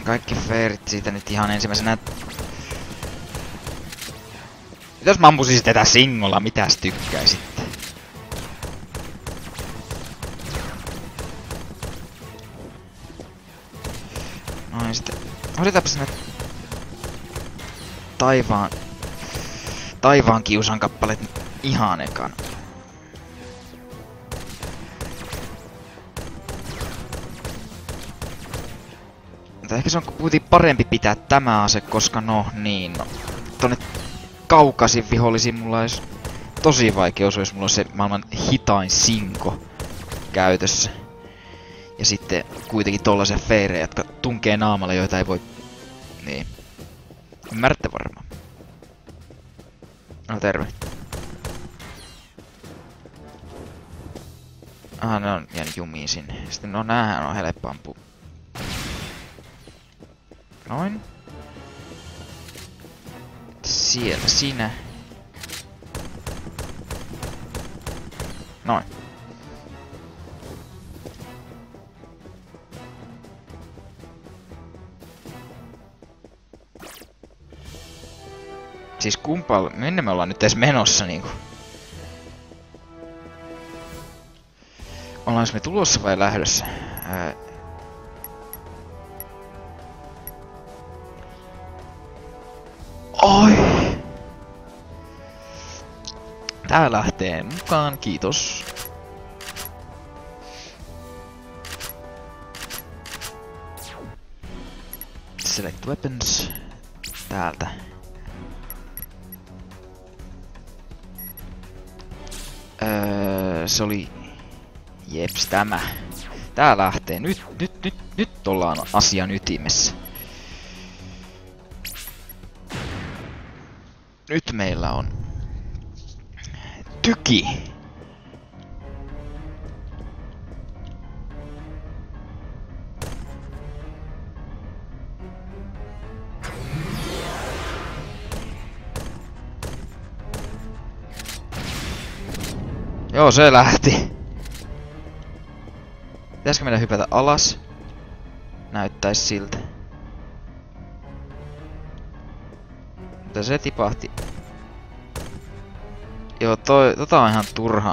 kaikki feirit siitä nyt ihan ensimmäisenä. Jos mä ampuisin tätä singolla, mitäs tykkäisitte? Noin sitten. Hoidetaanpa sinne taivaan kiusan kappaleet ihan ekan. Mutta ehkä se on kuitenkin parempi pitää tämä ase, koska no tonne kaukaisin vihollisiin mulla olisi tosi vaikeus, jos mulla olisi se maailman hitain sinko käytössä. Ja sitten kuitenkin tollasia feirejä, jotka tunkee naamalle, joita ei voi... Niin. Ymmärrätte varmaan. No terve. Ah, ne on jäänyt jumiin sinne. Sitten no näähän on helppo ampua. Noin. Sieltä sinä. Noin. Siis kumpaa, minne me ollaan nyt edes menossa niinku? Ollaanko me tulossa vai lähdössä? Oi! Tää lähtee mukaan, kiitos. Select weapons. Täältä. Se oli... Jeps, tämä. Tää lähtee. Nyt ollaan asian ytimessä. Nyt meillä on... Tyki. Joo, se lähti. Pitäisikö meidän hypätä alas? Näyttäis siltä. Mutta se tipahti. Joo, tota on ihan turha.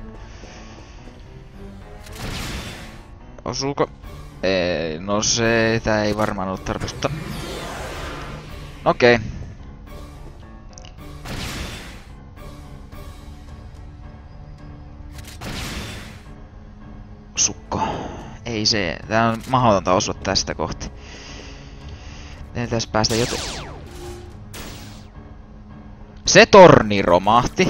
Osuuko? Ei, no se tää ei varmaan ollut tarpeeksi. Okei. Sukko. Ei se. Tää on mahdotonta osua tästä kohti. Meidän pitäis päästä Se torni romahti.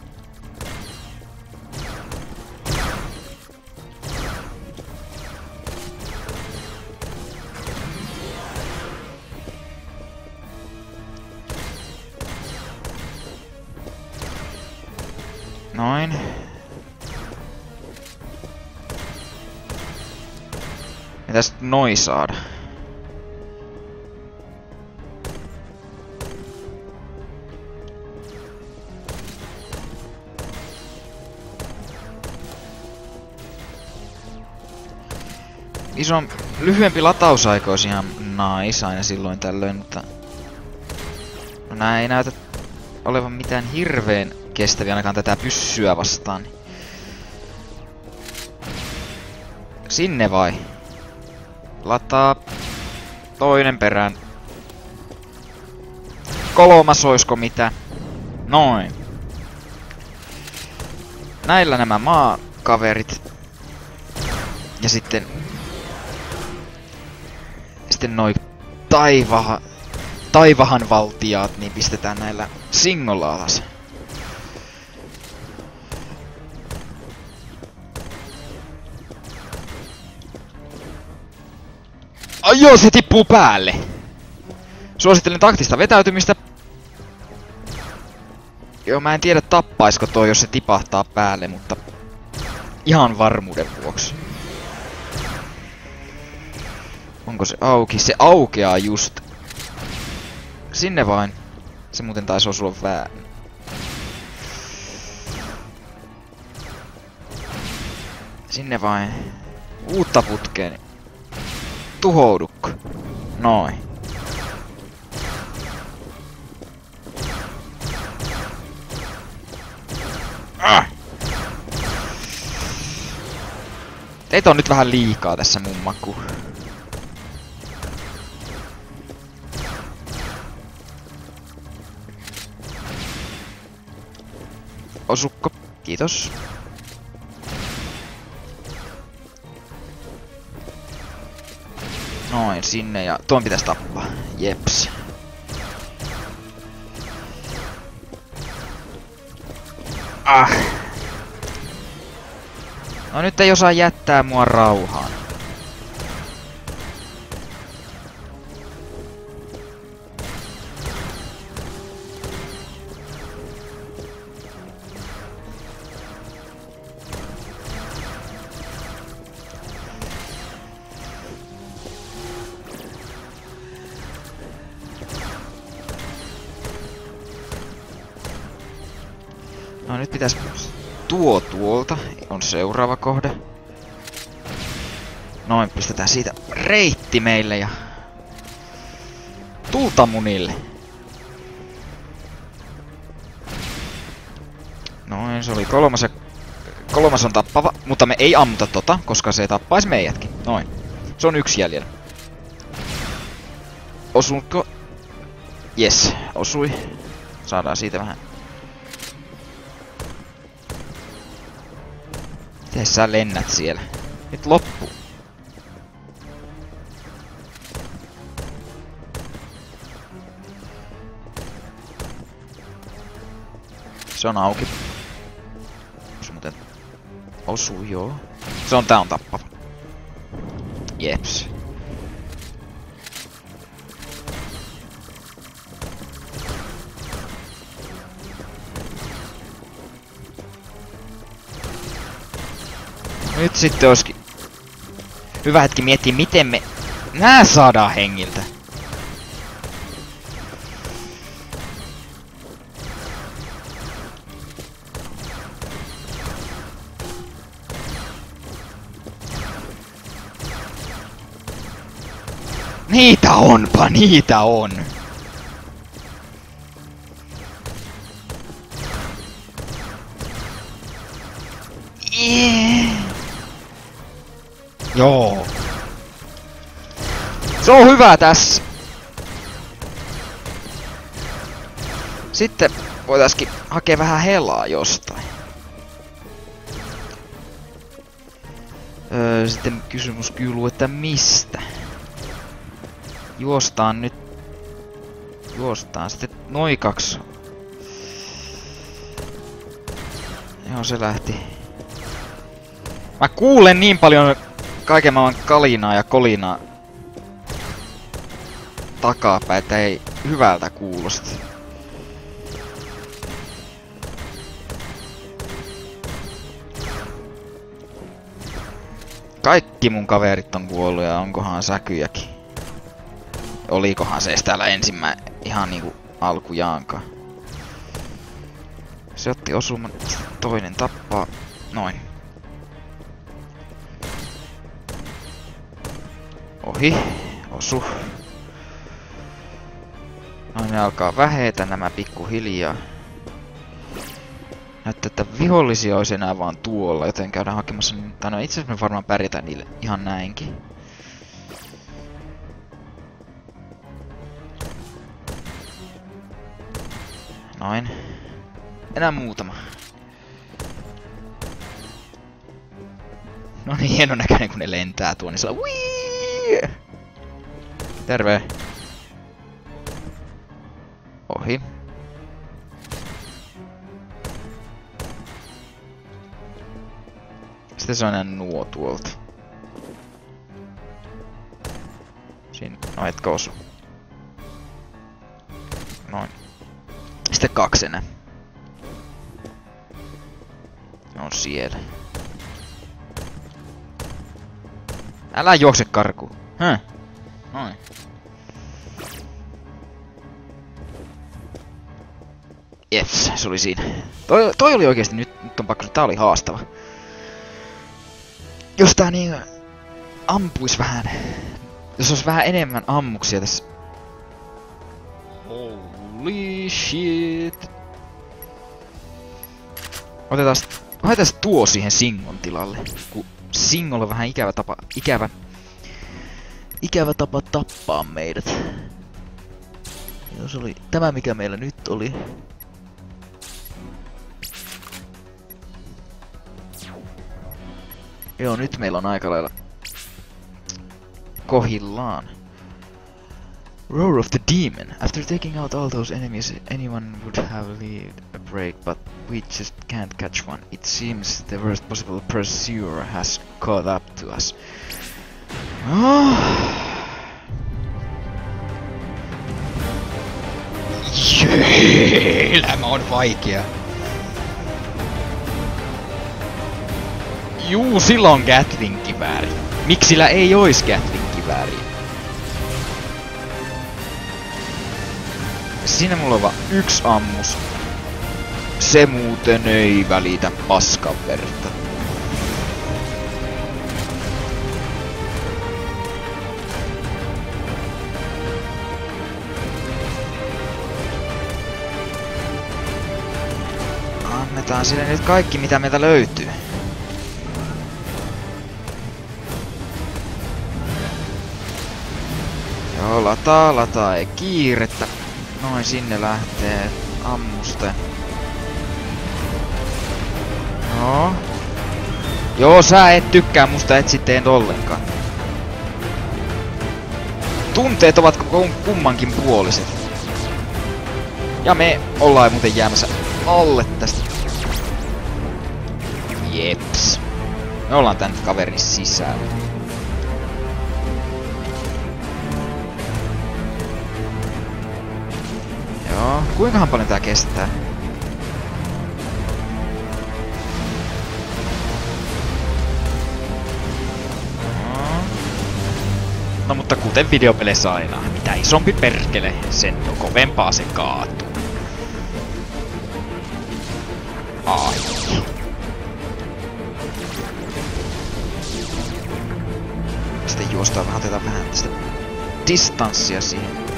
Noin. Mitäs noi saada? Lyhyempi latausaika olisi ihan nice aina silloin tällöin, mutta... No nää ei näytä olevan mitään hirveen kestäviä ainakaan tätä pyssyä vastaan. Sinne vai? Lataa toinen perään. Kolmas oisko mitä? Noin. Näillä nämä maakaverit. Ja sitten noi taivahan valtiaat, niin pistetään näillä singolla alas. Ai joo, se tippuu päälle! Suosittelen taktista vetäytymistä. Joo, mä en tiedä tappaisko toi, jos se tipahtaa päälle, mutta ihan varmuuden vuoksi. Onko se auki? Se aukeaa just. Sinne vain. Se muuten taisi osua väärin. Sinne vain. Uutta putkeen. Tuhoudukko. Noin. Teitä on nyt vähän liikaa tässä mun makuun. Osukko, kiitos. Noin, sinne ja tuon pitäis tappaa. Jeps. Ah. No nyt ei osaa jättää mua rauhaan. No nyt pitäis tuolta on seuraava kohde. Noin, pistetään siitä reitti meille ja tulta munille. Noin, se oli kolmas on tappava, mutta me ei ammuta tota, koska se tappais meidätkin. Noin, se on yksi jäljellä. Osuuko? Yes, osui. Saadaan siitä vähän. Miten sä lennät siellä? Nyt loppu. Se on auki. Se muuten osuu, joo. Tää on tappava. Jeps. Nyt sitten olisikin hyvä hetki miettiä, miten me nää saadaan hengiltä. Niitä onpa, niitä on! Joo. Se on hyvä tässä. Sitten voitaisiin hakea vähän helaa jostain. Sitten kysymys kuuluu, että mistä? Juostaan nyt. Juostaan sitten noin 2. Joo, se lähti. Mä kuulen niin paljon kaiken maailman kalinaa ja kolinaa takapäin, että ei hyvältä kuulosta. Kaikki mun kaverit on kuollut ja onkohan säkyjäkin. Olikohan se edes täällä ihan niinku alkujaankaan. Se otti osuman, toinen tappaa. Noin. Ohi. Osu. Noin ne alkaa vähetä nämä pikkuhiljaa. Näyttää, että vihollisia olisi enää vaan tuolla, joten käydään hakemassa. Tai no itse asiassa me varmaan pärjätään niille ihan näinkin. Noin. Enää muutama. No niin, hienon näköinen kun ne lentää tuon, niin sillä wii! Terve. Ohi. Sitten se on enää nuo tuolta. Siinä, no etkö osu. Noin. Sitten 2 enää. On siellä. Älä juokse karkuun. Noin. Jeps, se oli siinä. Toi oli oikeesti nyt on pakko, tää oli haastava. Jos tää niin ampuis vähän Jos olisi vähän enemmän ammuksia tässä... Holy shit. Otetaan tuo siihen Singon tilalle. Kun Singolla on vähän ikävä tapa tappaa meidät. Jos oli tämä mikä meillä nyt oli. Joo, nyt meillä on aika lailla kohillaan. Roar of the Demon. After taking out all those enemies, anyone would have lived a break, but we just can't catch one. It seems the worst possible pursuer has caught up to us. Elämä on vaikea. Juu, sillä on Gatling-kivääri. Miksi sillä ei ois Gatling-kivääriä? Siinä mulla on vaan yksi ammus. Se muuten ei välitä paskan verta. Annetaan sille nyt kaikki mitä meiltä löytyy. Joo, lataa, ei kiirettä. Noin sinne lähtee ammuste. No. Joo, sä et tykkää musta et sitten ollenkaan. Tunteet ovat kummankin puoliset. Ja me ollaan muuten jäämässä alle tästä. Jeps. Me ollaan tän kaverin sisällä. Joo, kuinkahan paljon tää kestää? No mutta kuten videopeleissä aina, mitä isompi perkele, sen kovempaa se kaatuu. Ai. Sitten juostaan vähän, otetaan vähän tästä distanssia siihen.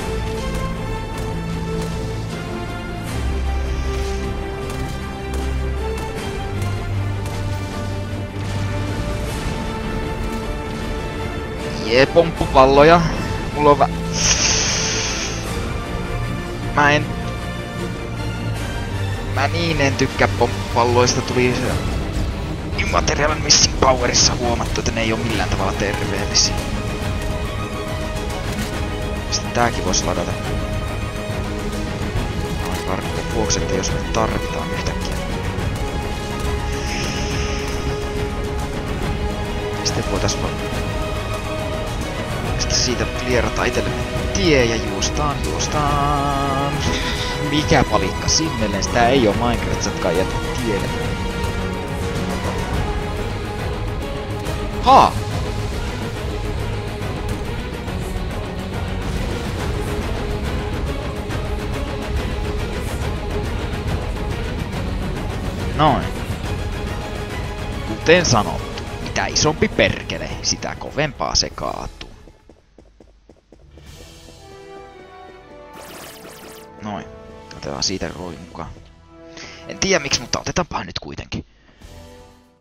Jee, pomppupalloja. Mulla on Mä niin en tykkää pomppupalloista. Tuli se Immaterial Missing Powerissa huomattu, että ne ei oo millään tavalla terveellisiä. Sitten tääkin vois ladata. Noin varmuuden vuoksi, että jos me tarvitaan yhtäkkiä. Sitten voitais siitä klierata itellemme tie ja juostaan. Mikä palikka sinnelleen, sitä ei oo Minecraft-satkaan jätä tielle. Haa! Noin. Kuten sanottu, mitä isompi perkele, sitä kovempaa se kaatuu. Noin. Otetaan siitä rooli mukaan. En tiedä miksi, mutta otetaanpa nyt kuitenkin.